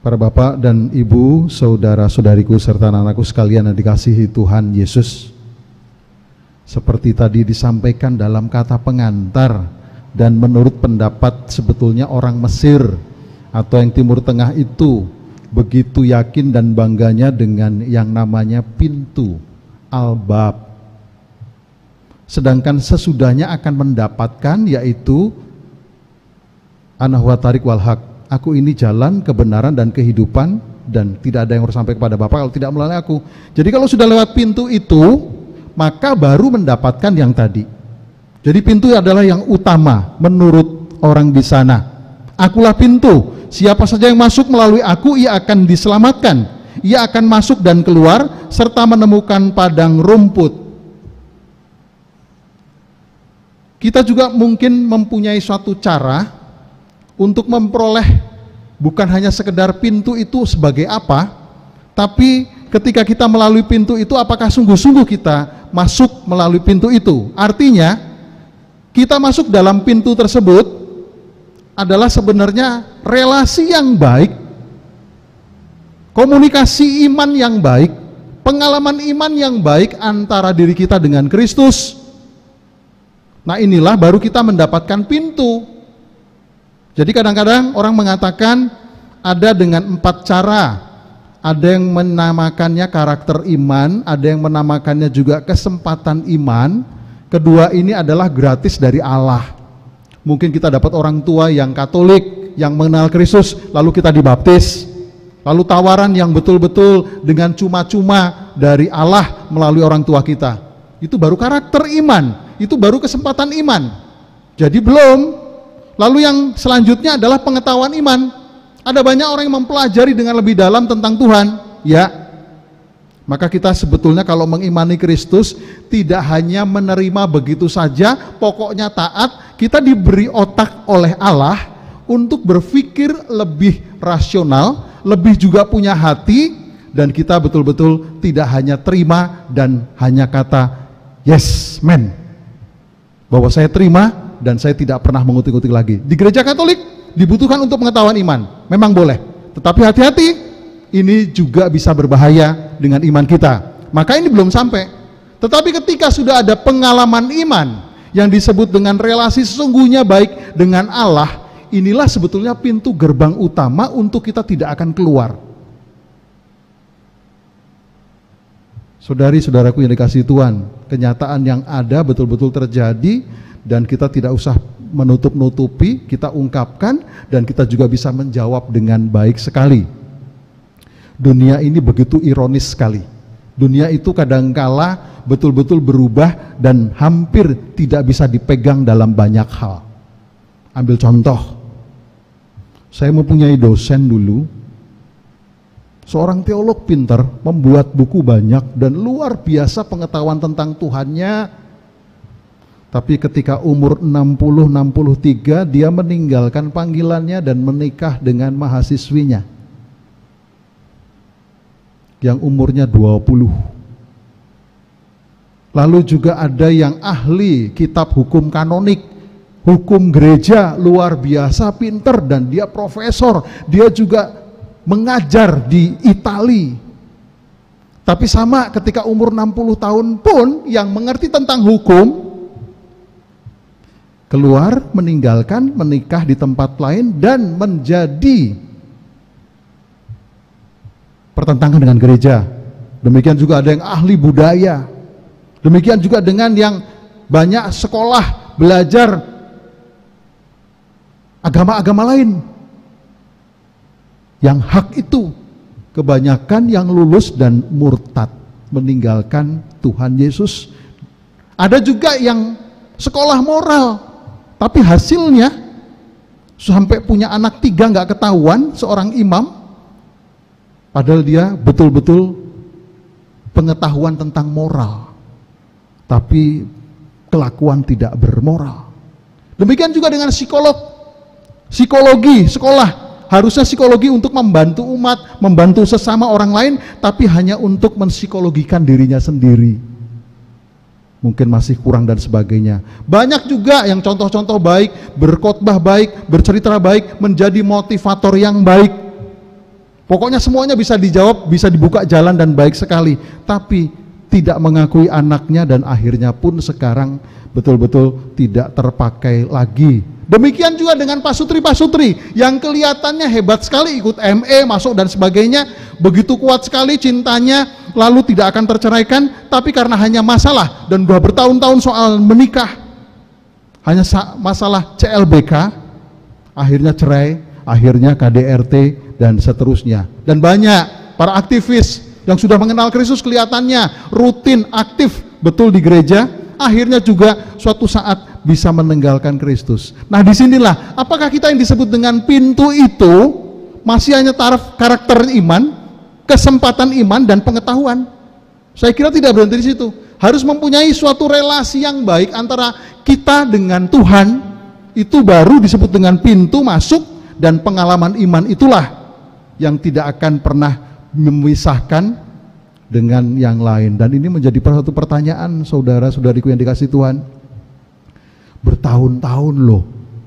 Para bapak dan ibu, saudara-saudariku serta anak-anakku sekalian yang dikasihi Tuhan Yesus, seperti tadi disampaikan dalam kata pengantar, dan menurut pendapat sebetulnya orang Mesir atau yang Timur Tengah itu begitu yakin dan bangganya dengan yang namanya pintu Al-Bab. Sedangkan sesudahnya akan mendapatkan, yaitu Ana huwa tariq wal haq, aku ini jalan, kebenaran dan kehidupan, dan tidak ada yang harus sampai kepada Bapa kalau tidak melalui aku. Jadi kalau sudah lewat pintu itu, maka baru mendapatkan yang tadi. Jadi pintu adalah yang utama menurut orang di sana. Akulah pintu, siapa saja yang masuk melalui aku, ia akan diselamatkan. Ia akan masuk dan keluar serta menemukan padang rumput. Kita juga mungkin mempunyai suatu cara untuk memperoleh bukan hanya sekedar pintu itu sebagai apa, tapi ketika kita melalui pintu itu, apakah sungguh-sungguh kita masuk melalui pintu itu. Artinya kita masuk dalam pintu tersebut adalah sebenarnya relasi yang baik, komunikasi iman yang baik, pengalaman iman yang baik antara diri kita dengan Kristus. Nah, inilah baru kita mendapatkan pintu. Jadi kadang-kadang orang mengatakan ada dengan 4 cara. Ada yang menamakannya karakter iman, ada yang menamakannya juga kesempatan iman. Kedua ini adalah gratis dari Allah. Mungkin kita dapat orang tua yang Katolik, yang mengenal Kristus, lalu kita dibaptis. Lalu tawaran yang betul-betul dengan cuma-cuma dari Allah melalui orang tua kita. Itu baru karakter iman, itu baru kesempatan iman. Jadi belum. Lalu yang selanjutnya adalah pengetahuan iman. Ada banyak orang yang mempelajari dengan lebih dalam tentang Tuhan, ya. Maka kita sebetulnya kalau mengimani Kristus tidak hanya menerima begitu saja, pokoknya taat. Kita diberi otak oleh Allah untuk berpikir lebih rasional, lebih juga punya hati, dan kita betul-betul tidak hanya terima dan hanya kata yes man, bahwa saya terima dan saya tidak pernah mengutik-utik lagi. Di gereja Katolik dibutuhkan untuk pengetahuan iman, memang boleh, tetapi hati-hati, ini juga bisa berbahaya dengan iman kita. Maka ini belum sampai. Tetapi ketika sudah ada pengalaman iman yang disebut dengan relasi sesungguhnya baik dengan Allah, inilah sebetulnya pintu gerbang utama untuk kita tidak akan keluar. Saudari-saudaraku yang dikasihi Tuhan, kenyataan yang ada betul-betul terjadi, dan kita tidak usah menutup-nutupi, kita ungkapkan, dan kita juga bisa menjawab dengan baik sekali. Dunia ini begitu ironis sekali. Dunia itu kadangkala betul-betul berubah dan hampir tidak bisa dipegang dalam banyak hal. Ambil contoh, saya mempunyai dosen dulu, seorang teolog pintar, membuat buku banyak dan luar biasa pengetahuan tentang Tuhannya. Tapi ketika umur 60-63 dia meninggalkan panggilannya dan menikah dengan mahasiswinya yang umurnya 20. Lalu juga ada yang ahli kitab hukum kanonik, hukum gereja, luar biasa pintar, dan dia profesor, dia juga mengajar di Itali. Tapi sama ketika umur 60 tahun pun yang mengerti tentang hukum keluar, meninggalkan, menikah di tempat lain, dan menjadi pertentangan dengan gereja. Demikian juga ada yang ahli budaya, demikian juga dengan yang banyak sekolah belajar agama-agama lain. Yang hak itu kebanyakan yang lulus dan murtad, meninggalkan Tuhan Yesus. Ada juga yang sekolah moral, tapi hasilnya sampai punya anak 3 nggak ketahuan, seorang imam, padahal dia betul-betul pengetahuan tentang moral, tapi kelakuan tidak bermoral. Demikian juga dengan psikologi, sekolah. Harusnya psikologi untuk membantu umat, membantu sesama orang lain, tapi hanya untuk menpsikologikan dirinya sendiri. Mungkin masih kurang dan sebagainya. Banyak juga yang contoh-contoh baik, berkhotbah baik, bercerita baik, menjadi motivator yang baik. Pokoknya semuanya bisa dijawab, bisa dibuka jalan dan baik sekali, tapi tidak mengakui anaknya dan akhirnya pun sekarang betul-betul tidak terpakai lagi. Demikian juga dengan pasutri-pasutri yang kelihatannya hebat sekali, ikut ME, masuk dan sebagainya, begitu kuat sekali cintanya, lalu tidak akan terceraikan, tapi karena hanya masalah dan sudah bertahun-tahun soal menikah, hanya masalah CLBK, akhirnya cerai, akhirnya KDRT dan seterusnya. Dan banyak para aktivis yang sudah mengenal Kristus kelihatannya rutin aktif betul di gereja, akhirnya juga suatu saat bisa meninggalkan Kristus. Nah, disinilah apakah kita yang disebut dengan pintu itu masih hanya taraf karakter iman, kesempatan iman dan pengetahuan? Saya kira tidak berhenti di situ. Harus mempunyai suatu relasi yang baik antara kita dengan Tuhan, itu baru disebut dengan pintu masuk, dan pengalaman iman itulah yang tidak akan pernah memisahkan dengan yang lain. Dan ini menjadi satu pertanyaan saudara-saudariku yang dikasih Tuhan. Bertahun-tahun loh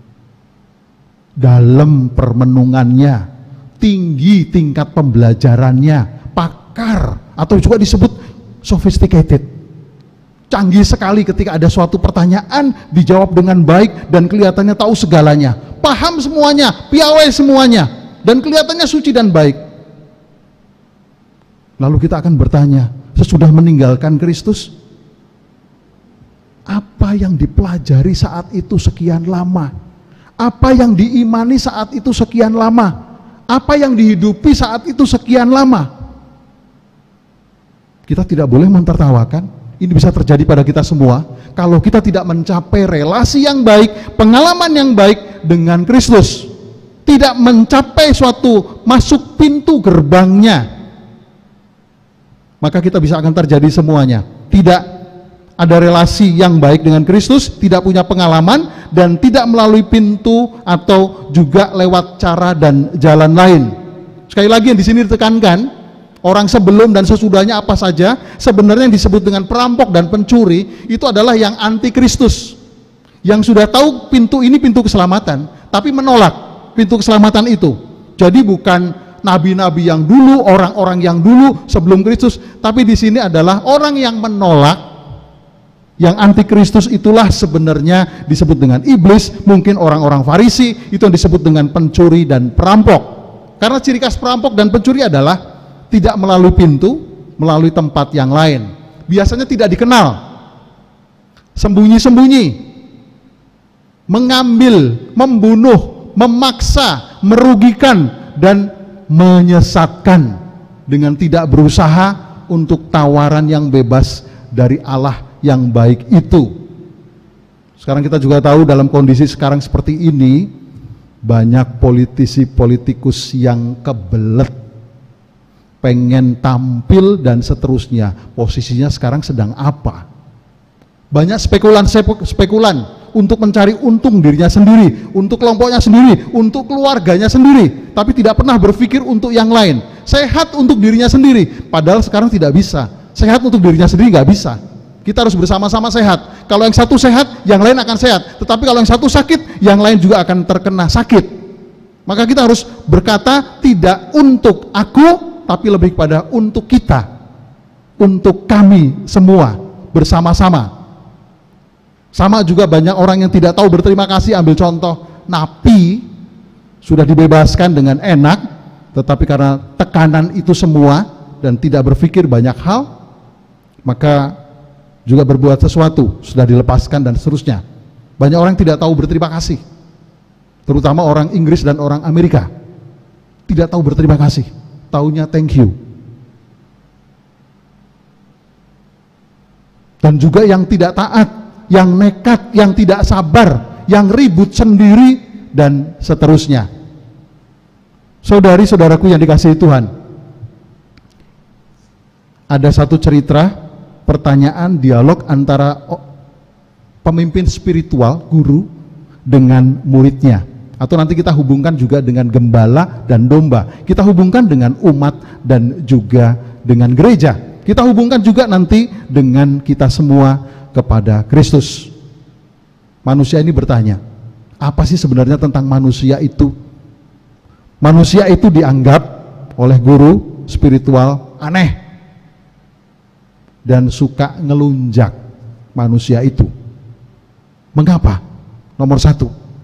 dalam permenungannya, tinggi tingkat pembelajarannya, pakar atau juga disebut sophisticated, canggih sekali ketika ada suatu pertanyaan dijawab dengan baik dan kelihatannya tahu segalanya, paham semuanya, piawai semuanya, dan kelihatannya suci dan baik. Lalu kita akan bertanya, sesudah meninggalkan Kristus, apa yang dipelajari saat itu sekian lama? Apa yang diimani saat itu sekian lama? Apa yang dihidupi saat itu sekian lama? Kita tidak boleh mentertawakan. Ini bisa terjadi pada kita semua kalau kita tidak mencapai relasi yang baik, pengalaman yang baik dengan Kristus, tidak mencapai suatu masuk pintu gerbangnya, maka kita bisa akan terjadi semuanya. Tidak ada relasi yang baik dengan Kristus, tidak punya pengalaman, dan tidak melalui pintu atau juga lewat cara dan jalan lain. Sekali lagi yang di sini ditekankan, orang sebelum dan sesudahnya apa saja, sebenarnya yang disebut dengan perampok dan pencuri itu adalah yang anti Kristus, yang sudah tahu pintu ini pintu keselamatan, tapi menolak pintu keselamatan itu. Jadi bukan nabi-nabi yang dulu, orang-orang yang dulu sebelum Kristus, tapi di sini adalah orang yang menolak. Yang anti Kristus itulah sebenarnya disebut dengan iblis. Mungkin orang-orang Farisi itu yang disebut dengan pencuri dan perampok. Karena ciri khas perampok dan pencuri adalah tidak melalui pintu, melalui tempat yang lain. Biasanya tidak dikenal, sembunyi-sembunyi, mengambil, membunuh, memaksa, merugikan, dan menyesatkan dengan tidak berusaha untuk tawaran yang bebas dari Allah yang baik itu. Sekarang kita juga tahu dalam kondisi sekarang seperti ini, banyak politisi-politikus yang kebelet, pengen tampil dan seterusnya. Posisinya sekarang sedang apa? Banyak spekulan untuk mencari untung dirinya sendiri, untuk kelompoknya sendiri, untuk keluarganya sendiri, tapi tidak pernah berpikir untuk yang lain. Sehat untuk dirinya sendiri, padahal sekarang tidak bisa. Sehat untuk dirinya sendiri nggak bisa. Kita harus bersama-sama sehat. Kalau yang satu sehat, yang lain akan sehat. Tetapi kalau yang satu sakit, yang lain juga akan terkena sakit. Maka kita harus berkata tidak untuk aku, tapi lebih kepada untuk kita, untuk kami semua bersama-sama. Sama juga banyak orang yang tidak tahu berterima kasih. Ambil contoh, napi sudah dibebaskan dengan enak, tetapi karena tekanan itu semua dan tidak berpikir banyak hal, maka juga berbuat sesuatu, sudah dilepaskan dan seterusnya. Banyak orang tidak tahu berterima kasih, terutama orang Inggris dan orang Amerika. Tidak tahu berterima kasih, taunya thank you. Dan juga yang tidak taat, yang nekat, yang tidak sabar, yang ribut sendiri dan seterusnya. Saudari-saudaraku yang dikasihi Tuhan, ada satu cerita, pertanyaan dialog antara pemimpin spiritual, guru, dengan muridnya. Atau nanti kita hubungkan juga dengan gembala dan domba. Kita hubungkan dengan umat dan juga dengan gereja. Kita hubungkan juga nanti dengan kita semua kepada Kristus. Manusia ini bertanya, apa sih sebenarnya tentang manusia itu? Manusia itu dianggap oleh guru spiritual aneh dan suka ngelunjak manusia itu. Mengapa? Nomor satu,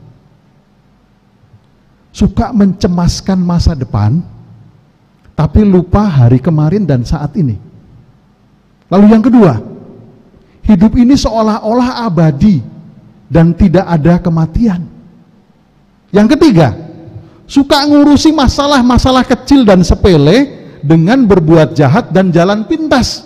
suka mencemaskan masa depan, tapi lupa hari kemarin dan saat ini. Lalu yang kedua, hidup ini seolah-olah abadi dan tidak ada kematian. Yang ketiga, suka ngurusi masalah-masalah kecil dan sepele dengan berbuat jahat dan jalan pintas.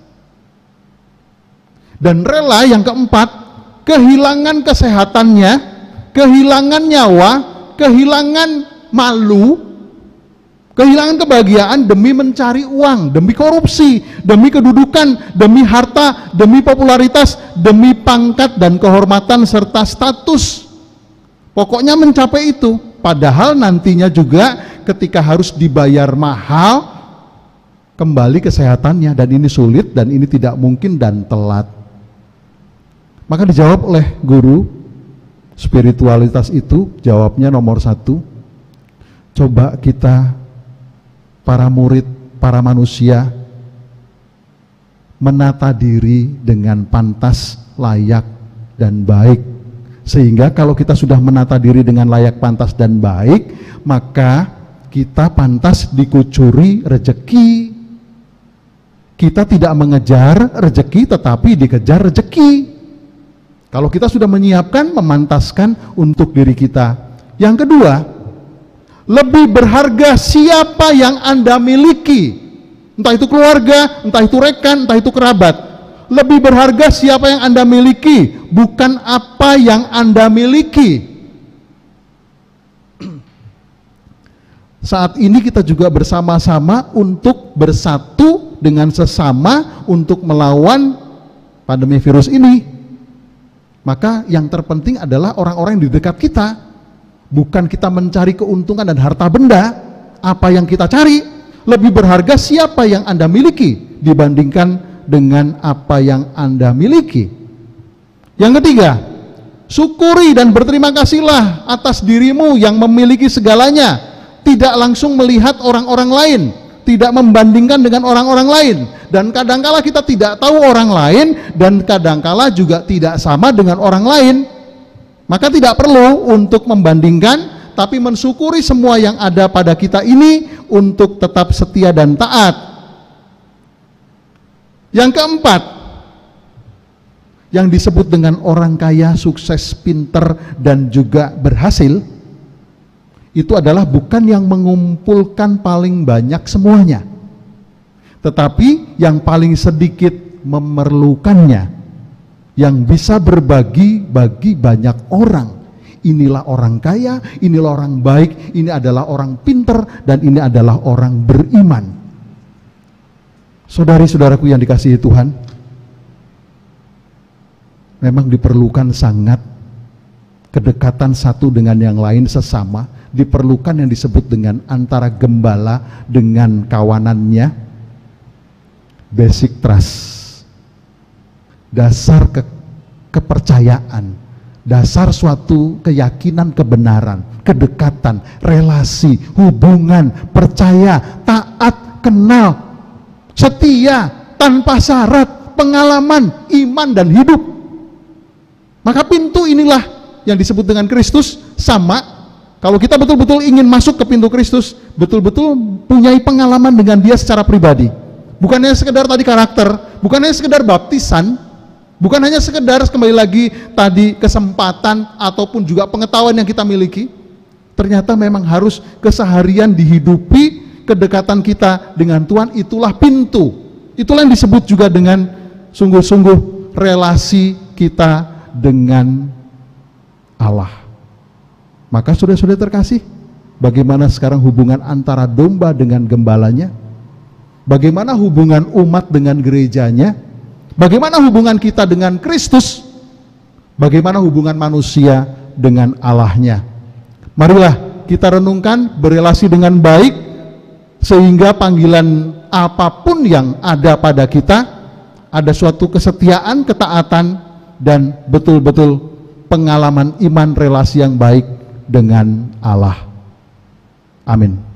Dan rela yang keempat, kehilangan kesehatannya, kehilangan nyawa, kehilangan malu, kehilangan kebahagiaan demi mencari uang, demi korupsi, demi kedudukan, demi harta, demi popularitas, demi pangkat dan kehormatan serta status. Pokoknya mencapai itu, padahal nantinya juga ketika harus dibayar mahal, kembali kesehatannya, dan ini sulit, dan ini tidak mungkin, dan telat. Maka dijawab oleh guru spiritualitas itu, jawabnya nomor satu, coba kita para murid, para manusia menata diri dengan pantas, layak, dan baik. Sehingga kalau kita sudah menata diri dengan layak, pantas, dan baik, maka kita pantas dikucuri rejeki. Kita tidak mengejar rejeki, tetapi dikejar rejeki. Kalau kita sudah menyiapkan, memantaskan untuk diri kita. Yang kedua, lebih berharga siapa yang Anda miliki. Entah itu keluarga, entah itu rekan, entah itu kerabat. Lebih berharga siapa yang Anda miliki, bukan apa yang Anda miliki. Saat ini kita juga bersama-sama untuk bersatu dengan sesama untuk melawan pandemi virus ini. Maka yang terpenting adalah orang-orang yang di dekat kita, bukan kita mencari keuntungan dan harta benda. Apa yang kita cari, lebih berharga siapa yang Anda miliki dibandingkan dengan apa yang Anda miliki. Yang ketiga, syukuri dan berterima kasihlah atas dirimu yang memiliki segalanya, tidak langsung melihat orang-orang lain, tidak membandingkan dengan orang-orang lain. Dan kadangkala kita tidak tahu orang lain, dan kadangkala juga tidak sama dengan orang lain. Maka tidak perlu untuk membandingkan, tapi mensyukuri semua yang ada pada kita ini untuk tetap setia dan taat. Yang keempat, yang disebut dengan orang kaya, sukses, pinter, dan juga berhasil, itu adalah bukan yang mengumpulkan paling banyak semuanya, tetapi yang paling sedikit memerlukannya, yang bisa berbagi bagi banyak orang. Inilah orang kaya, inilah orang baik, ini adalah orang pinter, dan ini adalah orang beriman. Saudari-saudaraku yang dikasihi Tuhan, memang diperlukan sangat kedekatan satu dengan yang lain sesama, diperlukan yang disebut dengan antara gembala dengan kawanannya, basic trust, dasar kepercayaan, dasar suatu keyakinan kebenaran, kedekatan, relasi, hubungan, percaya, taat, kenal, setia, tanpa syarat, pengalaman, iman, dan hidup. Maka pintu inilah yang disebut dengan Kristus. Sama, kalau kita betul-betul ingin masuk ke pintu Kristus, betul-betul punya pengalaman dengan Dia secara pribadi. Bukan hanya sekedar tadi karakter, bukan hanya sekedar baptisan, bukan hanya sekedar kembali lagi tadi kesempatan ataupun juga pengetahuan yang kita miliki. Ternyata memang harus keseharian dihidupi kedekatan kita dengan Tuhan. Itulah pintu. Itulah yang disebut juga dengan sungguh-sungguh relasi kita dengan Allah. Maka saudara-saudara terkasih, bagaimana sekarang hubungan antara domba dengan gembalanya? Bagaimana hubungan umat dengan gerejanya? Bagaimana hubungan kita dengan Kristus? Bagaimana hubungan manusia dengan Allahnya? Marilah kita renungkan, berelasi dengan baik, sehingga panggilan apapun yang ada pada kita, ada suatu kesetiaan, ketaatan, dan betul-betul pengalaman iman relasi yang baik dengan Allah. Amin.